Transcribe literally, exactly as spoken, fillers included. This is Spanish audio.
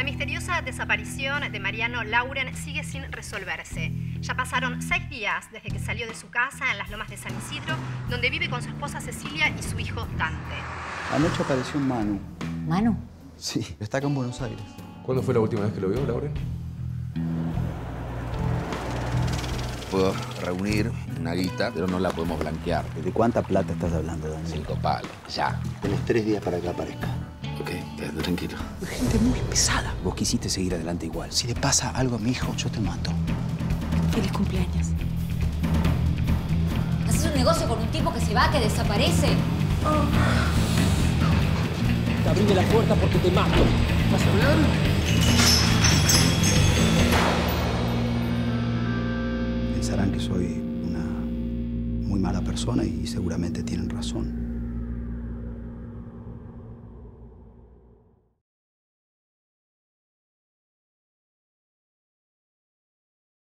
La misteriosa desaparición de Mariano Lauren sigue sin resolverse. Ya pasaron seis días desde que salió de su casa en las Lomas de San Isidro, donde vive con su esposa Cecilia y su hijo Dante. Anoche apareció un Manu. ¿Manu? Sí, está acá en Buenos Aires. ¿Cuándo fue la última vez que lo vio, Lauren? Puedo reunir una guita, pero no la podemos blanquear. ¿De cuánta plata estás hablando, Daniel? Cinco palos, ya. Tenés tres días para que aparezca. Ok, quédate tranquilo. Gente muy pesada. Vos quisiste seguir adelante igual. Si le pasa algo a mi hijo, yo te mato. Feliz cumpleaños. ¿Haces un negocio con un tipo que se va, que desaparece? Oh. Te abrime la puerta porque te mato. ¿Vas a hablar? Pensarán que soy una muy mala persona y seguramente tienen razón.